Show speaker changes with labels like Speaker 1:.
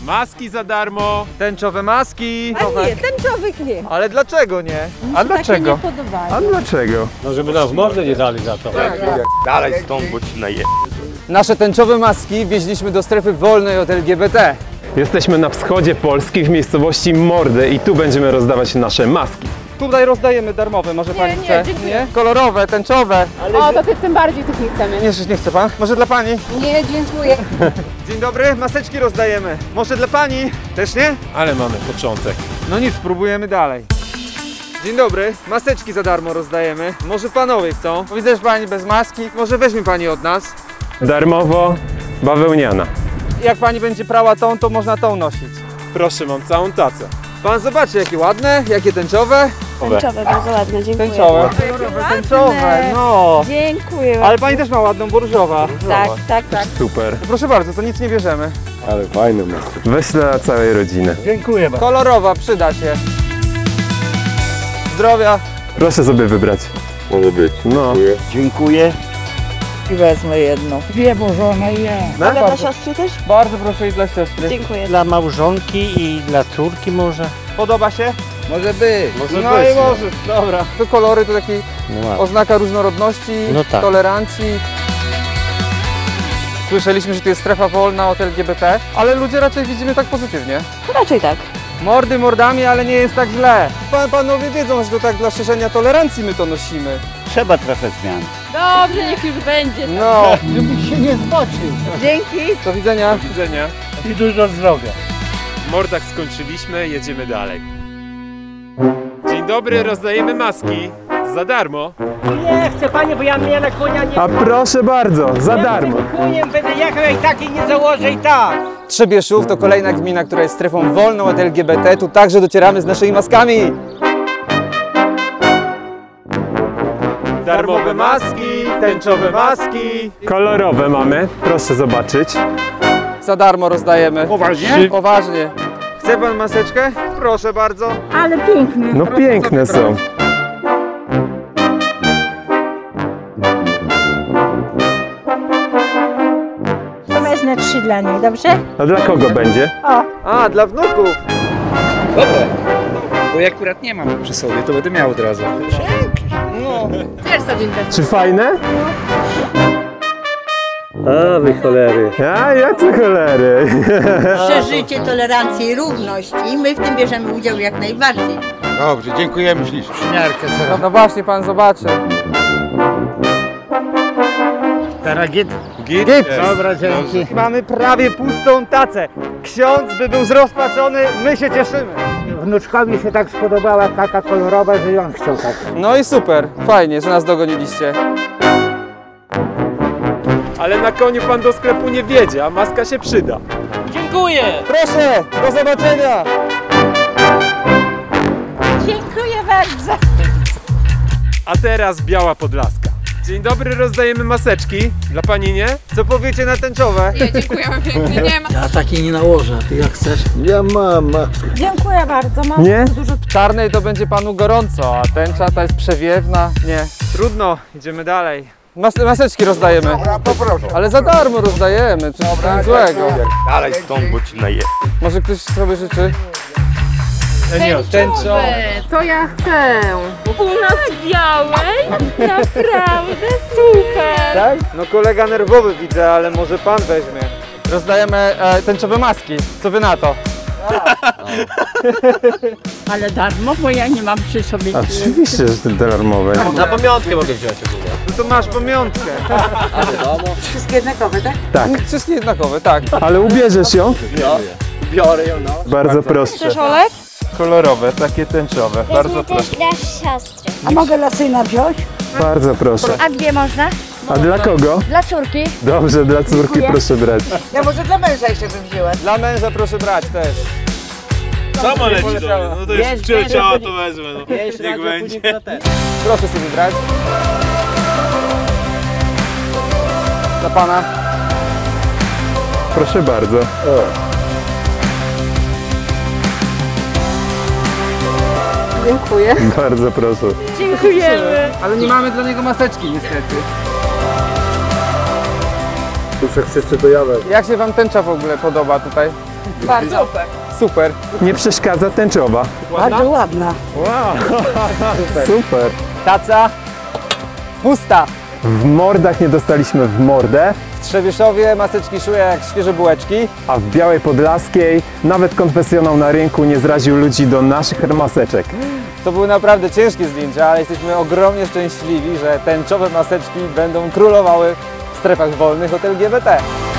Speaker 1: Maski za darmo.
Speaker 2: Tęczowe maski.
Speaker 3: A nie, tęczowych nie.
Speaker 2: Ale dlaczego nie?
Speaker 3: A dlaczego? Nie podobają.
Speaker 2: A dlaczego?
Speaker 4: No żeby nam w mordę nie dali za to.
Speaker 5: Dalej stąd, bo ci naje.
Speaker 2: Nasze tęczowe maski wieźliśmy do strefy wolnej od LGBT.
Speaker 1: Jesteśmy na wschodzie Polski w miejscowości Mordy i tu będziemy rozdawać nasze maski.
Speaker 2: Tutaj rozdajemy darmowe, może pani
Speaker 3: nie,
Speaker 2: chce?
Speaker 3: dziękuję.
Speaker 2: Nie? Kolorowe, tęczowe.
Speaker 3: O, to tym bardziej tych nie chcemy.
Speaker 2: Nie chce pan? Może dla pani?
Speaker 3: Nie, dziękuję.
Speaker 2: Dzień dobry, maseczki rozdajemy. Może dla pani? Też nie?
Speaker 1: Ale mamy początek.
Speaker 2: No nic, spróbujemy dalej. Dzień dobry, maseczki za darmo rozdajemy. Może panowie chcą? Widzę, że pani bez maski. Może weźmie pani od nas.
Speaker 1: Darmowo bawełniana.
Speaker 2: Jak pani będzie prała tą, to można tą nosić.
Speaker 1: Proszę, mam całą tacę.
Speaker 2: Pan zobaczy, jakie ładne, jakie tęczowe.
Speaker 3: Tęczowe, bardzo ładne, dziękuję.
Speaker 2: Tęczowe. Tęczowe, no.
Speaker 3: Dziękuję.
Speaker 2: Ale pani też ma ładną, bo różowa.
Speaker 3: Tak.
Speaker 1: Super.
Speaker 2: Proszę bardzo, to nic nie bierzemy.
Speaker 5: Ale fajny masz.
Speaker 1: Weź dla całej rodziny.
Speaker 4: Dziękuję bardzo.
Speaker 2: Kolorowa, przyda się. Zdrowia.
Speaker 1: Proszę sobie wybrać.
Speaker 5: Może być.
Speaker 1: No.
Speaker 5: Dziękuję.
Speaker 6: I wezmę jedną. Dwie włożone i ja.
Speaker 3: Ale dla siostry też?
Speaker 2: Bardzo proszę i dla siostry.
Speaker 3: Dziękuję.
Speaker 4: Dla małżonki i dla córki może.
Speaker 2: Podoba się?
Speaker 5: Może być.
Speaker 1: Może
Speaker 2: No
Speaker 1: być.
Speaker 2: i możesz, dobra. Te kolory to taki
Speaker 4: No
Speaker 2: oznaka różnorodności,
Speaker 4: No tak.
Speaker 2: tolerancji. Słyszeliśmy, że to jest strefa wolna od LGBT, ale ludzie raczej widzimy tak pozytywnie.
Speaker 3: Raczej tak.
Speaker 2: Mordy mordami, ale nie jest tak źle. Panowie wiedzą, że to tak dla szerzenia tolerancji my to nosimy.
Speaker 5: Trzeba trochę zmian.
Speaker 3: Dobrze, niech już będzie.
Speaker 2: No,
Speaker 6: Żebyś się nie zboczył.
Speaker 3: Dzięki.
Speaker 2: do widzenia.
Speaker 1: Do widzenia.
Speaker 4: I dużo zdrowia.
Speaker 1: W Mordach skończyliśmy, jedziemy dalej. Dzień dobry, rozdajemy maski. Za darmo.
Speaker 6: Nie chcę panie, bo ja miele konia nie...
Speaker 1: A proszę bardzo, za darmo.
Speaker 6: Koniem będę jechał i tak i nie założę i tak.
Speaker 2: Trzebieszów to kolejna gmina, która jest strefą wolną od LGBT. Tu także docieramy z naszymi maskami. Darmowe maski, tęczowe maski.
Speaker 1: Kolorowe mamy, proszę zobaczyć.
Speaker 2: Za darmo rozdajemy.
Speaker 5: Poważnie?
Speaker 2: Poważnie. Chce pan maseczkę? Proszę bardzo.
Speaker 3: Ale piękny.
Speaker 1: No piękne są.
Speaker 3: To wezmę 3 dla niej, dobrze?
Speaker 1: A dla kogo będzie?
Speaker 2: A, dla wnuków.
Speaker 7: Dobre, bo ja akurat nie mam przy sobie, to będę miał od razu.
Speaker 3: Też sobie wezmę.
Speaker 1: Czy fajne?
Speaker 4: A wy cholery.
Speaker 1: A jacy cholery.
Speaker 8: Przeżycie tolerancji i równości i my w tym bierzemy udział jak najbardziej.
Speaker 5: Dobrze, dziękujemy ślicznie.
Speaker 7: Przymiarkę
Speaker 2: No, no właśnie, pan zobaczy.
Speaker 4: Teraz git?
Speaker 2: Git.
Speaker 4: Dobra, dzięki.
Speaker 2: Mamy prawie pustą tacę. Ksiądz by był zrozpaczony, my się cieszymy.
Speaker 6: Wnuczkowi się tak spodobała taka kolorowa, że on chciał tak.
Speaker 2: No i super, fajnie, że nas dogoniliście.
Speaker 1: Ale na koniu pan do sklepu nie wiedzie, a maska się przyda.
Speaker 6: Dziękuję.
Speaker 2: Proszę, do zobaczenia.
Speaker 3: Dziękuję bardzo.
Speaker 1: A teraz Biała Podlaska. Dzień dobry, rozdajemy maseczki. Dla pani nie?
Speaker 2: Co powiecie na tęczowe?
Speaker 9: Nie, dziękujemy pięknie. Nie ma.
Speaker 6: Ja takiej nie nałożę, a ty jak chcesz?
Speaker 5: Ja mam.
Speaker 3: Dziękuję bardzo. Mam
Speaker 1: Nie?
Speaker 3: dużo.
Speaker 2: W czarnej to będzie panu gorąco, a tęcza ta jest przewiewna. Nie. Trudno, idziemy dalej. Maseczki rozdajemy.
Speaker 5: Poproszę.
Speaker 2: Ale za darmo rozdajemy, coś nic złego.
Speaker 5: Dalej stąd, bo ci naje.
Speaker 2: Może ktoś sobie życzy?
Speaker 3: Tęczowe. To ja chcę. U nas białej? Naprawdę super.
Speaker 2: Tak? No kolega nerwowy widzę, ale może pan weźmie. Rozdajemy tęczowe maski. Co wy na to?
Speaker 6: Ale darmo, bo ja nie mam przy sobie.
Speaker 1: Oczywiście, że te darmowe.
Speaker 4: Na pamiątkę mogę wziąć ogólnie.
Speaker 2: No to masz pamiątkę.
Speaker 8: Wszystkie jednakowe, tak?
Speaker 1: Tak,
Speaker 2: Wszystkie jednakowe, tak.
Speaker 1: ale ubierzesz ją?
Speaker 4: Biorę ją, no.
Speaker 1: Bardzo proszę.
Speaker 3: Chcesz, Olek?
Speaker 1: Kolorowe, takie tęczowe. Bardzo proszę.
Speaker 9: Dla siostry.
Speaker 6: A mogę dla syna wziąć?
Speaker 1: Bardzo proszę.
Speaker 3: A gdzie można?
Speaker 1: A dla kogo?
Speaker 3: Dla córki.
Speaker 1: Dobrze, dla córki proszę brać.
Speaker 8: Ja może dla męża jeszcze bym wzięła.
Speaker 2: Dla męża proszę brać też.
Speaker 10: Sama leci do mnie, no to już przyleciała, to wezmę, no. Niech będzie.
Speaker 2: Proszę sobie brać. Dla pana.
Speaker 1: Proszę bardzo.
Speaker 3: Dziękuję.
Speaker 1: Bardzo proszę.
Speaker 3: Dziękujemy.
Speaker 2: Ale nie mamy dla niego maseczki niestety.
Speaker 4: Już jak wszyscy to ja wezmę.
Speaker 2: Jak się wam tęcza w ogóle podoba tutaj?
Speaker 3: Bardzo.
Speaker 2: Super.
Speaker 1: Nie przeszkadza tęczowa.
Speaker 8: Bardzo ładna.
Speaker 1: Super.
Speaker 2: Taca pusta.
Speaker 1: W mordach nie dostaliśmy w mordę,
Speaker 2: W Trzebieszowie maseczki szły jak świeże bułeczki.
Speaker 1: a w Białej Podlaskiej nawet konfesjonał na rynku nie zraził ludzi do naszych maseczek.
Speaker 2: To były naprawdę ciężkie zdjęcia, ale jesteśmy ogromnie szczęśliwi, że tęczowe maseczki będą królowały w strefach wolnych od LGBT.